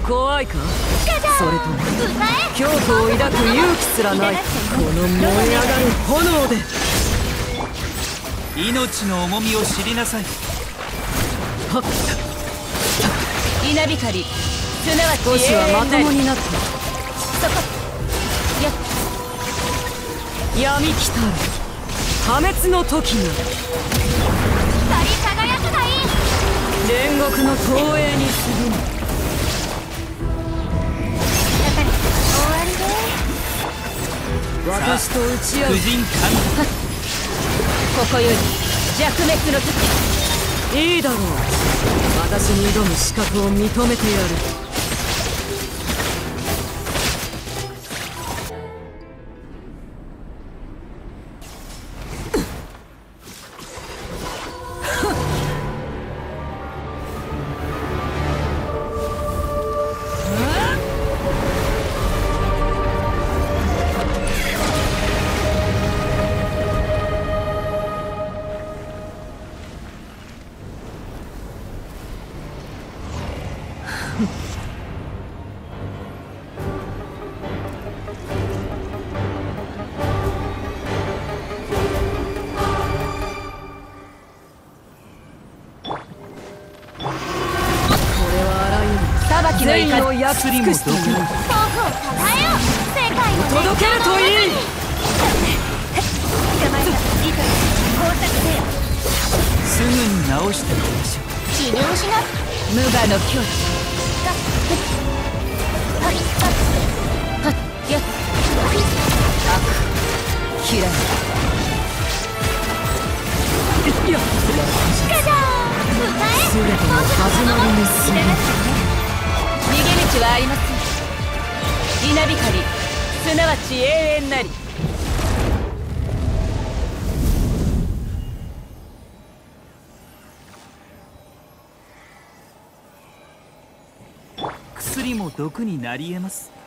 怖いか？それとも恐怖を抱く勇気すらないこの燃え上がる炎で命の重みを知りなさい。 はっ稲光、すなわち少しはまともになった。 そこ闇来たる破滅の時が光り輝くがいい。 煉獄の投影に過ぎぬ。 終わりで私と打ち合う婦人観ここより弱滅の時。 いいだろう。私に挑む資格を認めてやる。 善意を焼き尽くすという抱負を叶えよう。世界の届けるといい。 捕まえた。いいから工作せよ。 すぐに直しておきましょう。 治療しな。無我の境地。はいはいやっ悪嫌いやっガジャーン。歌え。 全ての始まりに過ぎぬ。 逃げ道はありません。稲光、すなわち永遠なり。 薬も毒になり得ます。